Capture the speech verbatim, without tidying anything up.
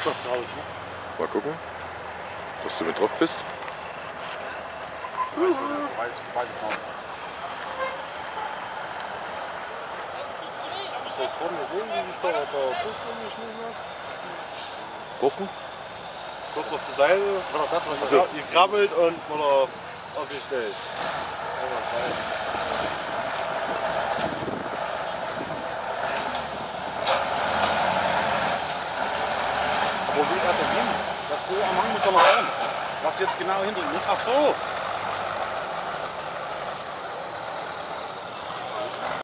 Parkplatz raus. Ne? Mal gucken, dass du mit drauf bist. Weiß, weiß, weiß ich kaum. Hast du das vorhin gesehen, wie sich da der Bus umgeschmissen hat? Offen? Kurz auf die Seite, also gekrabbelt und wurde aufgestellt. Wo will er denn hin? Das Bo am Hang muss doch noch rein. Was jetzt genau hinter ihm ist? Ach so!